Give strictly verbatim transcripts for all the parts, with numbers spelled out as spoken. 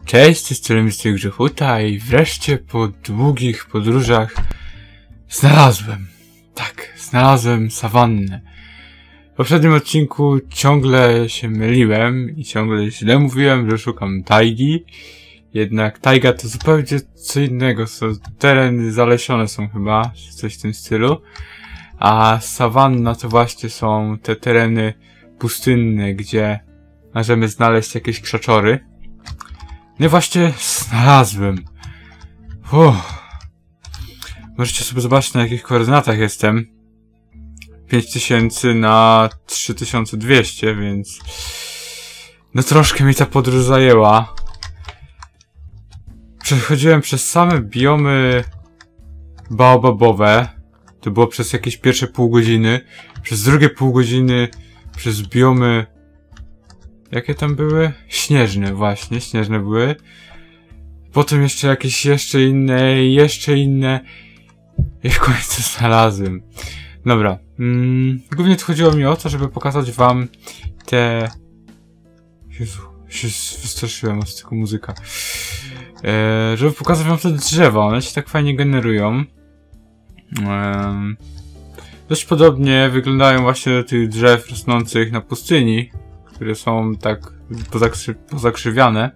Cześć, z tej mister Grzechuta i wreszcie po długich podróżach znalazłem, tak, znalazłem sawannę. W poprzednim odcinku ciągle się myliłem i ciągle źle mówiłem, że szukam tajgi. Jednak tajga to zupełnie co innego, są tereny zalesione są chyba, coś w tym stylu. A sawanna to właśnie są te tereny pustynne, gdzie możemy znaleźć jakieś krzaczory. No i właśnie znalazłem. Uff. Możecie sobie zobaczyć, na jakich koordynatach jestem. pięć tysięcy na trzy tysiące dwieście, więc no troszkę mi ta podróż zajęła. Przechodziłem przez same biomy baobabowe. To było przez jakieś pierwsze pół godziny. Przez drugie pół godziny przez biomy... Jakie tam były? Śnieżne, właśnie, śnieżne były. Potem jeszcze jakieś jeszcze inne, jeszcze inne. I w końcu znalazłem. Dobra. Mm, głównie to chodziło mi o to, żeby pokazać wam te... Jezu, się wystraszyłem od tego muzyka. Eee, żeby pokazać wam te drzewa, one się tak fajnie generują. Eee, dość podobnie wyglądają właśnie do tych drzew rosnących na pustyni, które są tak pozakrzy pozakrzywiane.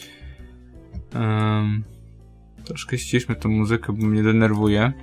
Um, troszkę ściszmy tą muzykę, bo mnie denerwuje.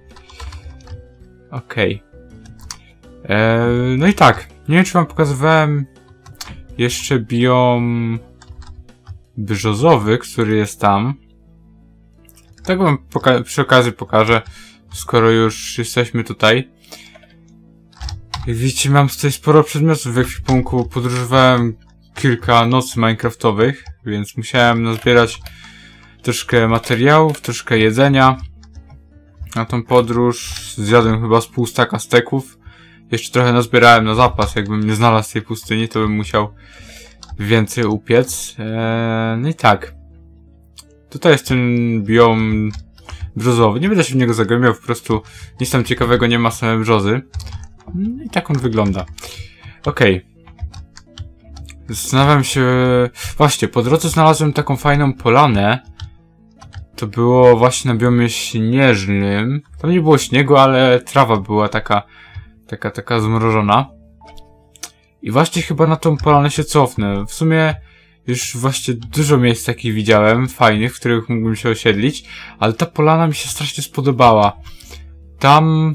Okej. Okay. No i tak. Nie wiem, czy wam pokazywałem jeszcze biom brzozowy, który jest tam. Tak wam przy okazji pokażę, skoro już jesteśmy tutaj. Jak widzicie, mam tutaj sporo przedmiotów w ekwipunku. Podróżowałem kilka nocy minecraftowych, więc musiałem nazbierać troszkę materiałów, troszkę jedzenia. Na tą podróż zjadłem chyba z pół staka steków. Jeszcze trochę nazbierałem na zapas. Jakbym nie znalazł tej pustyni, to bym musiał więcej upiec. Eee, no i tak. Tutaj jest ten biom brzozowy. Nie będę się w niego zagłębiał, po prostu nic tam ciekawego nie ma, same brzozy. I tak on wygląda. Okej. Okay. Zastanawiam się... Właśnie, po drodze znalazłem taką fajną polanę. To było właśnie na biomie śnieżnym. Tam nie było śniegu, ale trawa była taka... Taka, taka zmrożona. I właśnie chyba na tą polanę się cofnę. W sumie już właśnie dużo miejsc takich widziałem, fajnych, w których mógłbym się osiedlić. Ale ta polana mi się strasznie spodobała. Tam...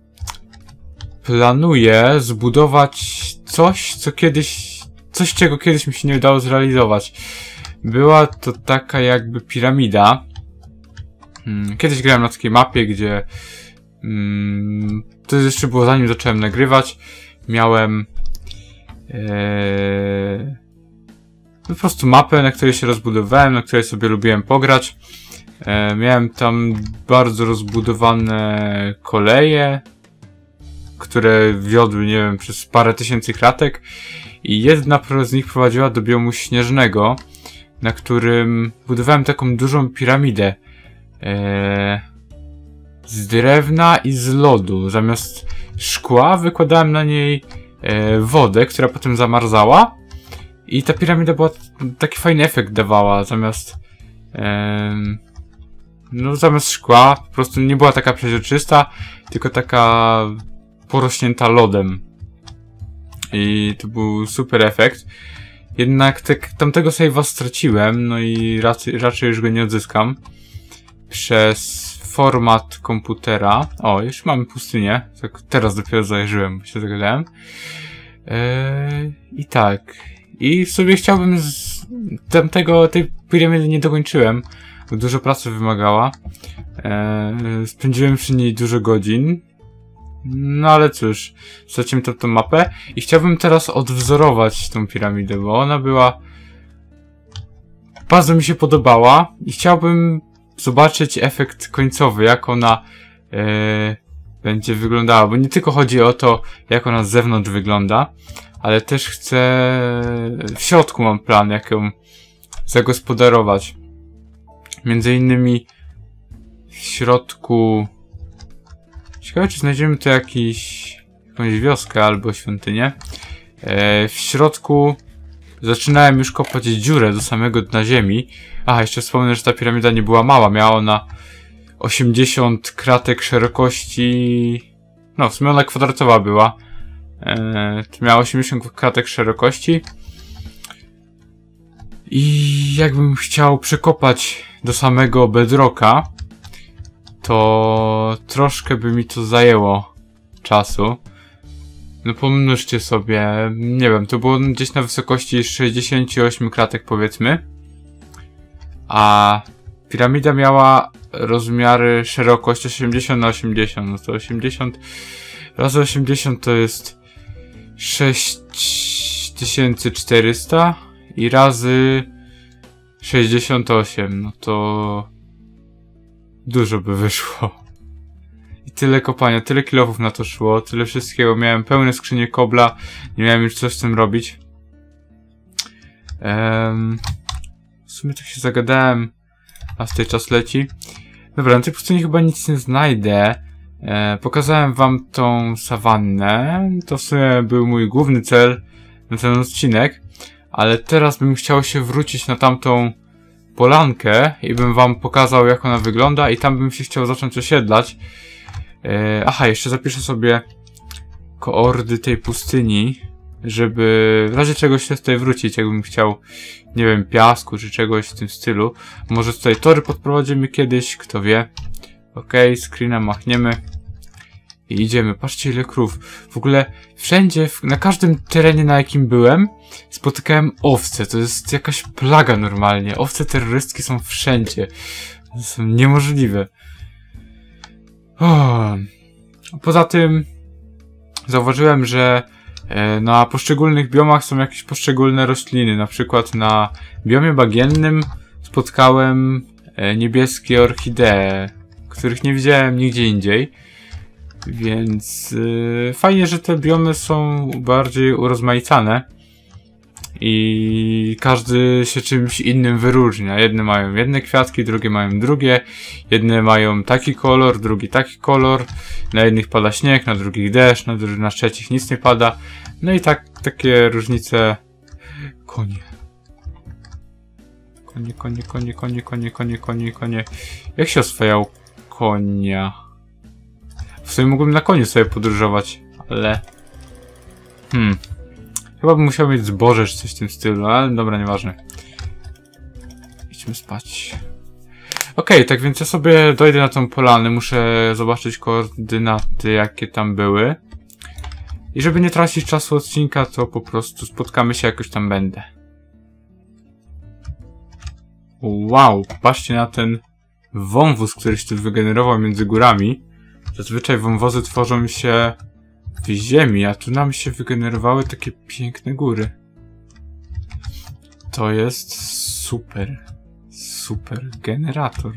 Planuję zbudować coś, co kiedyś... Coś, czego kiedyś mi się nie udało zrealizować. Była to taka jakby piramida. Kiedyś grałem na takiej mapie, gdzie... Hmm, to jeszcze było zanim zacząłem nagrywać. Miałem... Ee, po prostu mapę, na której się rozbudowałem, na której sobie lubiłem pograć. E, miałem tam bardzo rozbudowane koleje, które wiodły, nie wiem, przez parę tysięcy kratek. I jedna z nich prowadziła do biomu śnieżnego, na którym budowałem taką dużą piramidę. Eee, z drewna i z lodu. Zamiast szkła wykładałem na niej e, wodę, która potem zamarzała. I ta piramida była... Taki fajny efekt dawała. Zamiast... E, no zamiast szkła po prostu nie była taka przeźroczysta, tylko taka... porośnięta lodem. I to był super efekt. Jednak te, tamtego save'a straciłem, no i raczej, raczej już go nie odzyskam. Przez format komputera. O, już mamy pustynię. Tak teraz dopiero zajrzyłem, bo się zagadałem. Eee, I tak. I w sobie chciałbym z tamtego, tej piramidy nie dokończyłem, bo dużo pracy wymagała. Eee, spędziłem przy niej dużo godzin. No ale cóż, straciłem tą, tą mapę i chciałbym teraz odwzorować tą piramidę, bo ona była... Bardzo mi się podobała i chciałbym zobaczyć efekt końcowy, jak ona e, będzie wyglądała, bo nie tylko chodzi o to, jak ona z zewnątrz wygląda, ale też chcę... W środku mam plan, jak ją zagospodarować. Między innymi w środku... Ciekawe, czy znajdziemy tu jakiś, jakąś wioskę albo świątynię. E, w środku zaczynałem już kopać dziurę do samego dna ziemi. Aha, jeszcze wspomnę, że ta piramida nie była mała. Miała ona osiemdziesiąt kratek szerokości... No, w sumie ona kwadratowa była. Eee, miała osiemdziesiąt kratek szerokości. I jakbym chciał przekopać do samego bedrocka, to troszkę by mi to zajęło czasu. No pomnóżcie sobie, nie wiem, to było gdzieś na wysokości sześćdziesiąt osiem kratek powiedzmy. A piramida miała rozmiary szerokość osiemdziesiąt na osiemdziesiąt, no to osiemdziesiąt razy osiemdziesiąt to jest sześć tysięcy czterysta i razy sześćdziesiąt osiem, no to dużo by wyszło. I tyle kopania, tyle kilofów na to szło, tyle wszystkiego. Miałem pełne skrzynie kobla, nie miałem już co z tym robić. Um, w sumie tak się zagadałem, a w tej czas leci. Dobra, na tej pustyni chyba nic nie znajdę. E, pokazałem wam tą sawannę. To w sumie był mój główny cel na ten odcinek. Ale teraz bym chciał się wrócić na tamtą polankę i bym wam pokazał, jak ona wygląda, i tam bym się chciał zacząć osiedlać. E, aha, jeszcze zapiszę sobie koordy tej pustyni, żeby w razie czegoś tutaj wrócić, jakbym chciał, nie wiem, piasku czy czegoś w tym stylu. Może tutaj tory podprowadzimy kiedyś, kto wie. Okej, okay, screena machniemy i idziemy. Patrzcie, ile krów. W ogóle wszędzie, na każdym terenie, na jakim byłem, spotykałem owce. To jest jakaś plaga normalnie. Owce terrorystki są wszędzie. To są niemożliwe. O. Poza tym zauważyłem, że na poszczególnych biomach są jakieś poszczególne rośliny. Na przykład na biomie bagiennym spotkałem niebieskie orchidee, których nie widziałem nigdzie indziej. Więc yy, fajnie, że te biomy są bardziej urozmaicane. I każdy się czymś innym wyróżnia. Jedne mają jedne kwiatki, drugie mają drugie. Jedne mają taki kolor, drugi taki kolor. Na jednych pada śnieg, na drugich deszcz, na, na trzecich nic nie pada. No i tak, takie różnice. Konie. Konie, konie, konie, konie, konie, konie, konie, konie. Jak się oswajał konia? W sumie mógłbym na koniu sobie podróżować, ale... Hmm... Chyba bym musiał mieć zboże czy coś w tym stylu, ale dobra, nieważne. Idźmy spać. Okej, okay, tak więc ja sobie dojdę na tą polanę, muszę zobaczyć koordynaty, jakie tam były. I żeby nie tracić czasu odcinka, to po prostu spotkamy się, jak już tam będę. Wow, patrzcie na ten wąwóz, który się tu wygenerował między górami. Zazwyczaj wąwozy tworzą się w ziemi, a tu nam się wygenerowały takie piękne góry. To jest super, super generator.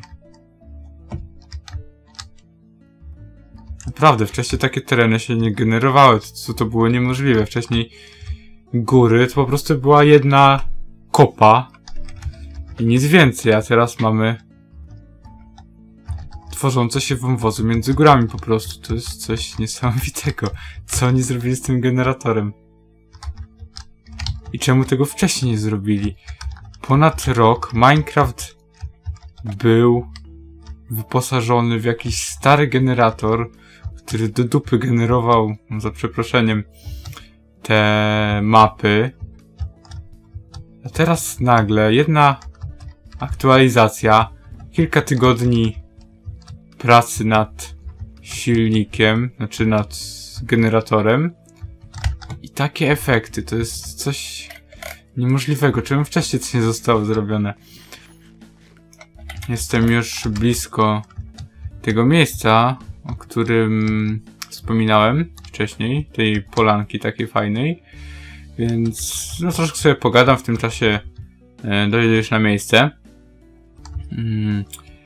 Naprawdę, wcześniej takie tereny się nie generowały, to, to było niemożliwe. Wcześniej góry to po prostu była jedna kopa i nic więcej, a teraz mamy tworzące się wąwozy między górami po prostu. To jest coś niesamowitego. Co oni zrobili z tym generatorem? I czemu tego wcześniej nie zrobili? Ponad rok Minecraft był wyposażony w jakiś stary generator, który do dupy generował, za przeproszeniem, te mapy. A teraz nagle jedna aktualizacja, kilka tygodni pracy nad silnikiem, znaczy nad generatorem i takie efekty. To jest coś niemożliwego. Czemu wcześniej to nie zostało zrobione? Jestem już blisko tego miejsca, o którym wspominałem wcześniej, tej polanki takiej fajnej, więc no troszkę sobie pogadam, w tym czasie e, dojdę już na miejsce. Mm.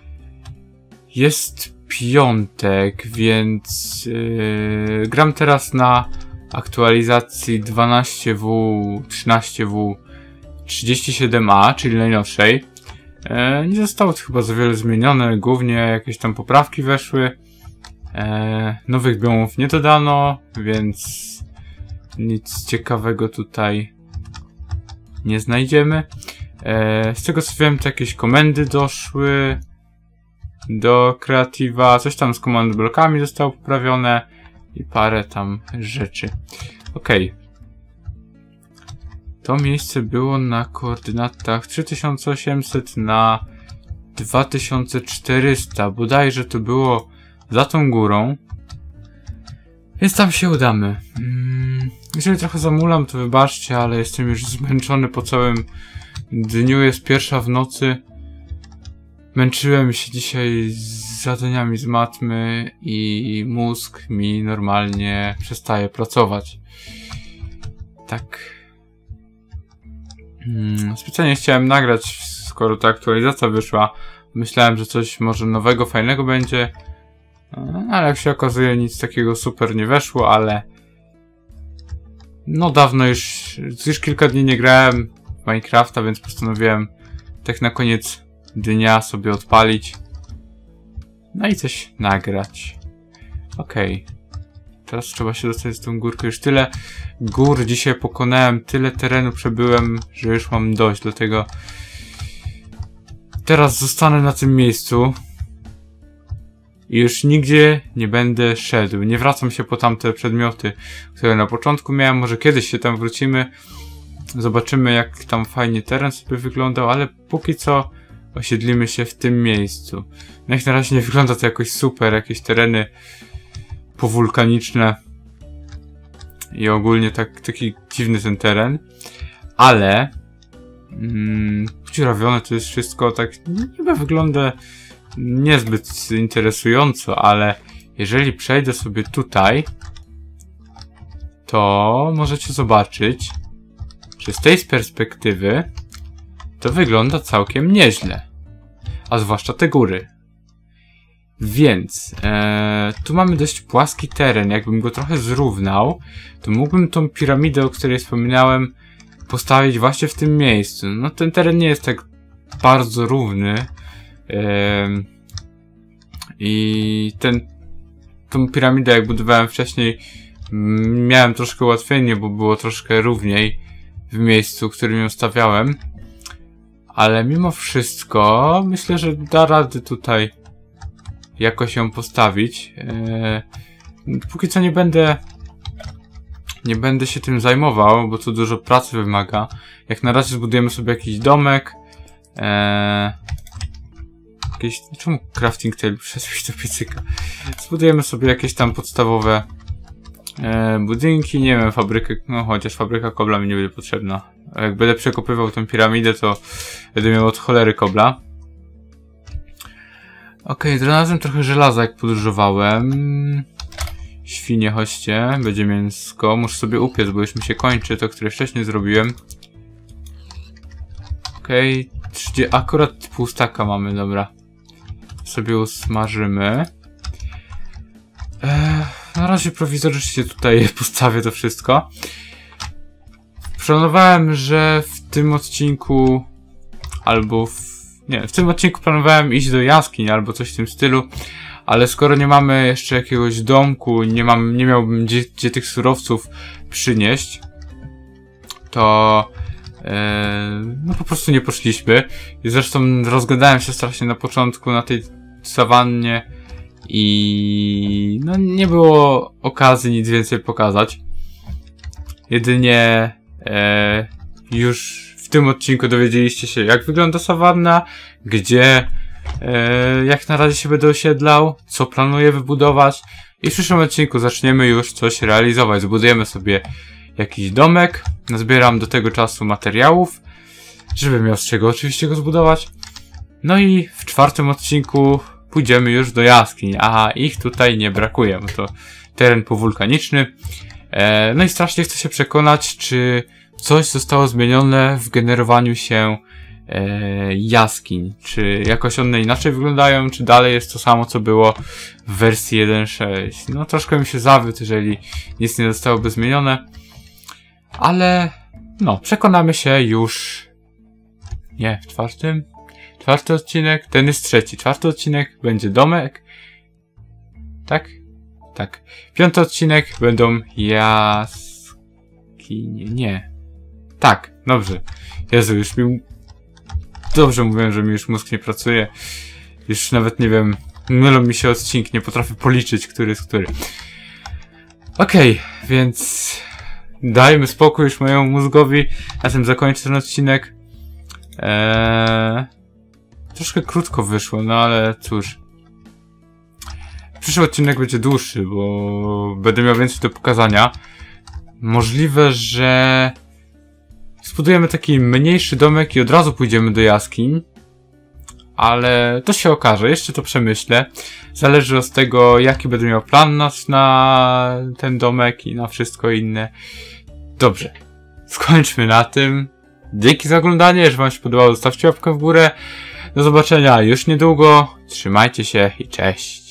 Jest piątek, więc yy, gram teraz na aktualizacji dwanaście W, trzynaście W, trzydzieści siedem A, czyli najnowszej. Yy, nie zostało to chyba za wiele zmienione, głównie jakieś tam poprawki weszły. Yy, nowych biomów nie dodano, więc nic ciekawego tutaj nie znajdziemy. E, z tego co wiem, to jakieś komendy doszły do Creative'a, coś tam z command blokami zostało poprawione i parę tam rzeczy. Okej. Okay. To miejsce było na koordynatach trzy tysiące osiemset na dwa tysiące czterysta. Bodajże to było za tą górą. Więc tam się udamy. Hmm, jeżeli trochę zamulam, to wybaczcie, ale jestem już zmęczony po całym dniu. Jest pierwsza w nocy. Męczyłem się dzisiaj z zadaniami z matmy i mózg mi normalnie przestaje pracować. Tak. Hmm, specjalnie chciałem nagrać, skoro ta aktualizacja wyszła. Myślałem, że coś może nowego, fajnego będzie. Ale jak się okazuje, nic takiego super nie weszło, ale... No dawno już, już kilka dni nie grałem w Minecrafta, więc postanowiłem tak na koniec dnia sobie odpalić. No i coś nagrać. Okej. Okay. Teraz trzeba się dostać z tą górką. Już tyle gór dzisiaj pokonałem, tyle terenu przebyłem, że już mam dość. Dlatego teraz zostanę na tym miejscu i już nigdzie nie będę szedł. Nie wracam się po tamte przedmioty, które na początku miałem. Może kiedyś się tam wrócimy. Zobaczymy, jak tam fajnie teren sobie wyglądał, ale póki co osiedlimy się w tym miejscu. No jak na razie nie wygląda to jakoś super. Jakieś tereny powulkaniczne i ogólnie tak, taki dziwny ten teren, ale mm, podziurawione to jest wszystko, tak niby wygląda niezbyt interesująco, ale jeżeli przejdę sobie tutaj, to możecie zobaczyć, że z tej perspektywy to wygląda całkiem nieźle, a zwłaszcza te góry. Więc e, tu mamy dość płaski teren. Jakbym go trochę zrównał, to mógłbym tą piramidę, o której wspominałem, postawić właśnie w tym miejscu. No ten teren nie jest tak bardzo równy. E, I ten tą piramidę, jak budowałem wcześniej, miałem troszkę ułatwienie, bo było troszkę równiej w miejscu, w którym ją stawiałem. Ale mimo wszystko myślę, że da rady tutaj jakoś ją postawić. Eee, póki co nie będę nie będę się tym zajmował, bo to dużo pracy wymaga. Jak na razie zbudujemy sobie jakiś domek. Eee, jakieś... Czemu crafting table przeszedłeś do piecyka? Zbudujemy sobie jakieś tam podstawowe e, budynki, nie wiem, fabrykę, no chociaż fabryka kobla mi nie będzie potrzebna. A jak będę przekopywał tę piramidę, to będę miał od cholery kobla. Okej, okay, znalazłem trochę żelaza, jak podróżowałem. Świnie, chodźcie, będzie mięsko. Muszę sobie upiec, bo już mi się kończy to, które wcześniej zrobiłem. Okej, okay, akurat pół staka mamy, dobra. Sobie usmażymy. Eee, na razie prowizorycznie tutaj postawię to wszystko. Planowałem, że w tym odcinku albo w Nie, w tym odcinku planowałem iść do jaskiń albo coś w tym stylu, ale skoro nie mamy jeszcze jakiegoś domku, nie mam, nie miałbym gdzie, gdzie tych surowców przynieść, to e, no po prostu nie poszliśmy. I zresztą rozgadałem się strasznie na początku na tej sawannie i no nie było okazji nic więcej pokazać. Jedynie e, już w tym odcinku dowiedzieliście się, jak wygląda sawanna, gdzie, e, jak na razie się będę osiedlał, co planuję wybudować i w przyszłym odcinku zaczniemy już coś realizować. Zbudujemy sobie jakiś domek, nazbieram do tego czasu materiałów, żeby miał z czego oczywiście go zbudować. No i w czwartym odcinku pójdziemy już do jaskiń, a ich tutaj nie brakuje, bo to teren powulkaniczny. E, no i strasznie chcę się przekonać, czy coś zostało zmienione w generowaniu się e, jaskiń. Czy jakoś one inaczej wyglądają, czy dalej jest to samo, co było w wersji jeden sześć. No troszkę mi się zawiódł, jeżeli nic nie zostałoby zmienione. Ale no, przekonamy się już... Nie, w czwartym? Czwarty odcinek, ten jest trzeci. Czwarty odcinek będzie domek. Tak? Tak. Piąty odcinek będą jaskinie. Nie. Tak, dobrze. Jezu, już mi... Dobrze mówiłem, że mi już mózg nie pracuje. Już nawet nie wiem, mylą mi się odcinki, nie potrafię policzyć, który jest który. Okej, okay, więc... Dajmy spokój już mojemu mózgowi. Na tym zakończę ten odcinek. Eee... Troszkę krótko wyszło, no ale cóż. Przyszły odcinek będzie dłuższy, bo będę miał więcej do pokazania. Możliwe, że zbudujemy taki mniejszy domek i od razu pójdziemy do jaskiń. Ale to się okaże, jeszcze to przemyślę. Zależy od tego, jaki będę miał plan na, na ten domek i na wszystko inne. Dobrze, skończmy na tym. Dzięki za oglądanie, jeżeli wam się podobało, zostawcie łapkę w górę. Do zobaczenia już niedługo. Trzymajcie się i cześć.